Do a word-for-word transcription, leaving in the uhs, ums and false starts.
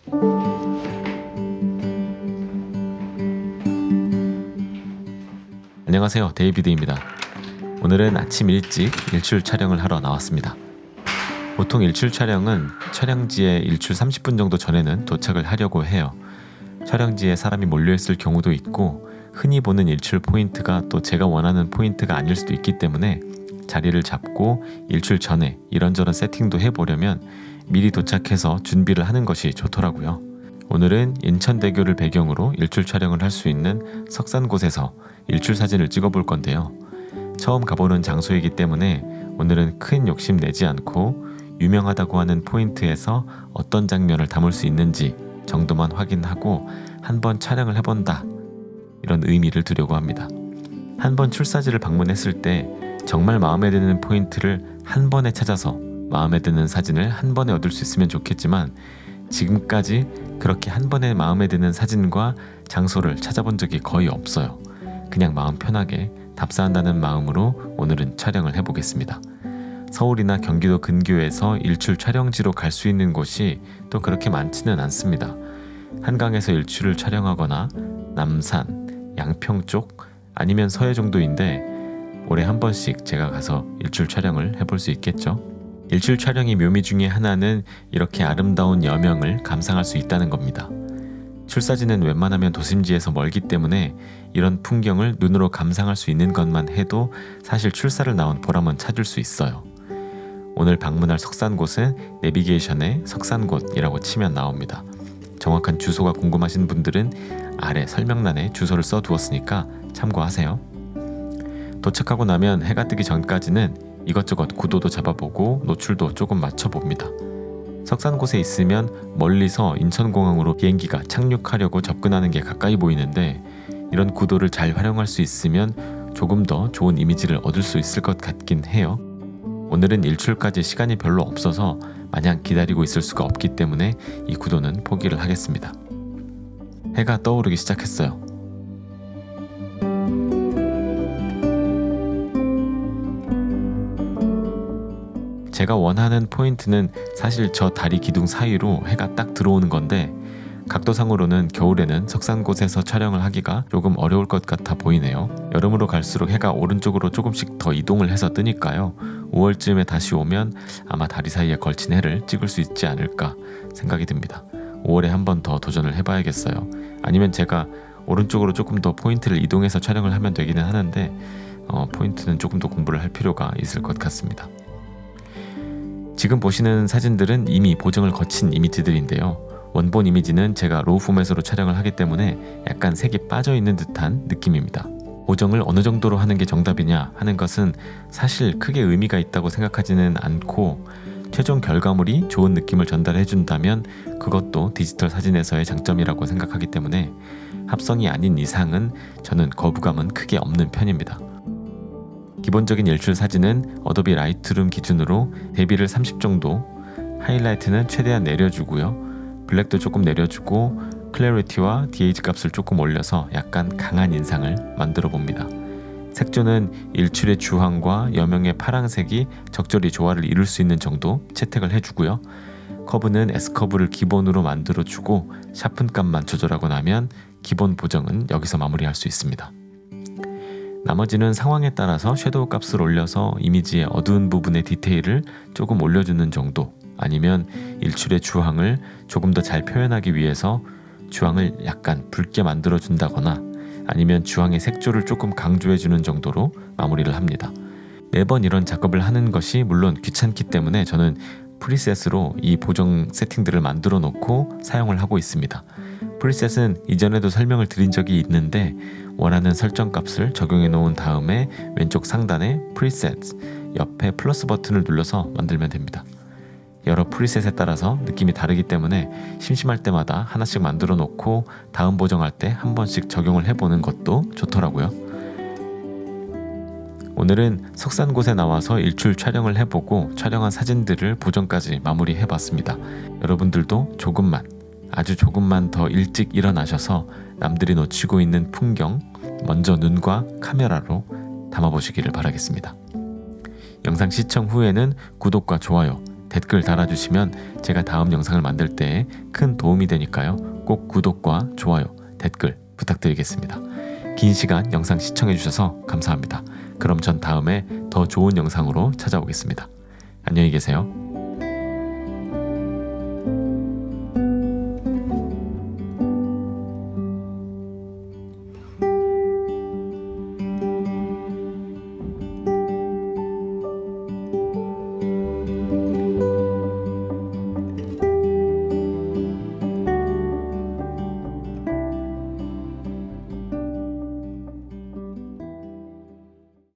안녕하세요, 데이비드입니다. 오늘은 아침 일찍 일출 촬영을 하러 나왔습니다. 보통 일출 촬영은 촬영지에 일출 삼십 분 정도 전에는 도착을 하려고 해요. 촬영지에 사람이 몰려있을 경우도 있고 흔히 보는 일출 포인트가 또 제가 원하는 포인트가 아닐 수도 있기 때문에 자리를 잡고 일출 전에 이런저런 세팅도 해보려면 미리 도착해서 준비를 하는 것이 좋더라고요. 오늘은 인천대교를 배경으로 일출 촬영을 할 수 있는 석산곳에서 일출 사진을 찍어볼 건데요. 처음 가보는 장소이기 때문에 오늘은 큰 욕심 내지 않고 유명하다고 하는 포인트에서 어떤 장면을 담을 수 있는지 정도만 확인하고 한번 촬영을 해본다, 이런 의미를 두려고 합니다. 한번 출사지를 방문했을 때 정말 마음에 드는 포인트를 한 번에 찾아서 마음에 드는 사진을 한 번에 얻을 수 있으면 좋겠지만 지금까지 그렇게 한 번에 마음에 드는 사진과 장소를 찾아본 적이 거의 없어요. 그냥 마음 편하게 답사한다는 마음으로 오늘은 촬영을 해보겠습니다. 서울이나 경기도 근교에서 일출 촬영지로 갈 수 있는 곳이 또 그렇게 많지는 않습니다. 한강에서 일출을 촬영하거나 남산, 양평 쪽 아니면 서해 정도인데 올해 한 번씩 제가 가서 일출 촬영을 해볼 수 있겠죠. 일출 촬영의 묘미 중에 하나는 이렇게 아름다운 여명을 감상할 수 있다는 겁니다. 출사지는 웬만하면 도심지에서 멀기 때문에 이런 풍경을 눈으로 감상할 수 있는 것만 해도 사실 출사를 나온 보람은 찾을 수 있어요. 오늘 방문할 석산곳은 내비게이션에 석산곳이라고 치면 나옵니다. 정확한 주소가 궁금하신 분들은 아래 설명란에 주소를 써두었으니까 참고하세요. 도착하고 나면 해가 뜨기 전까지는 이것저것 구도도 잡아보고 노출도 조금 맞춰봅니다. 석산곳에 있으면 멀리서 인천공항으로 비행기가 착륙하려고 접근하는 게 가까이 보이는데 이런 구도를 잘 활용할 수 있으면 조금 더 좋은 이미지를 얻을 수 있을 것 같긴 해요. 오늘은 일출까지 시간이 별로 없어서 마냥 기다리고 있을 수가 없기 때문에 이 구도는 포기를 하겠습니다. 해가 떠오르기 시작했어요. 제가 원하는 포인트는 사실 저 다리 기둥 사이로 해가 딱 들어오는 건데 각도상으로는 겨울에는 석산곳에서 촬영을 하기가 조금 어려울 것 같아 보이네요. 여름으로 갈수록 해가 오른쪽으로 조금씩 더 이동을 해서 뜨니까요. 오월쯤에 다시 오면 아마 다리 사이에 걸친 해를 찍을 수 있지 않을까 생각이 듭니다. 오월에 한 번 더 도전을 해봐야겠어요. 아니면 제가 오른쪽으로 조금 더 포인트를 이동해서 촬영을 하면 되기는 하는데 어, 포인트는 조금 더 공부를 할 필요가 있을 것 같습니다. 지금 보시는 사진들은 이미 보정을 거친 이미지들인데요. 원본 이미지는 제가 로우 포맷으로 촬영을 하기 때문에 약간 색이 빠져있는 듯한 느낌입니다. 보정을 어느 정도로 하는 게 정답이냐 하는 것은 사실 크게 의미가 있다고 생각하지는 않고 최종 결과물이 좋은 느낌을 전달해 준다면 그것도 디지털 사진에서의 장점이라고 생각하기 때문에 합성이 아닌 이상은 저는 거부감은 크게 없는 편입니다. 기본적인 일출 사진은 어도비 라이트룸 기준으로 대비를 삼십 정도, 하이라이트는 최대한 내려주고요. 블랙도 조금 내려주고 클래리티와 디에이치 값을 조금 올려서 약간 강한 인상을 만들어 봅니다. 색조는 일출의 주황과 여명의 파랑색이 적절히 조화를 이룰 수 있는 정도 채택을 해주고요. 커브는 S커브를 기본으로 만들어주고 샤픈값만 조절하고 나면 기본 보정은 여기서 마무리할 수 있습니다. 나머지는 상황에 따라서 섀도우 값을 올려서 이미지의 어두운 부분의 디테일을 조금 올려주는 정도, 아니면 일출의 주황을 조금 더 잘 표현하기 위해서 주황을 약간 붉게 만들어 준다거나 아니면 주황의 색조를 조금 강조해주는 정도로 마무리를 합니다. 매번 이런 작업을 하는 것이 물론 귀찮기 때문에 저는 프리셋으로 이 보정 세팅들을 만들어 놓고 사용을 하고 있습니다. 프리셋은 이전에도 설명을 드린 적이 있는데 원하는 설정 값을 적용해 놓은 다음에 왼쪽 상단에 프리셋 옆에 플러스 버튼을 눌러서 만들면 됩니다. 여러 프리셋에 따라서 느낌이 다르기 때문에 심심할 때마다 하나씩 만들어 놓고 다음 보정할 때 한 번씩 적용을 해보는 것도 좋더라고요. 오늘은 석산곳에 나와서 일출 촬영을 해보고 촬영한 사진들을 보정까지 마무리해봤습니다. 여러분들도 조금만, 아주 조금만 더 일찍 일어나셔서 남들이 놓치고 있는 풍경 먼저 눈과 카메라로 담아보시기를 바라겠습니다. 영상 시청 후에는 구독과 좋아요, 댓글 달아주시면 제가 다음 영상을 만들 때 큰 도움이 되니까요. 꼭 구독과 좋아요, 댓글 부탁드리겠습니다. 긴 시간 영상 시청해주셔서 감사합니다. 그럼 전 다음에 더 좋은 영상으로 찾아오겠습니다. 안녕히 계세요.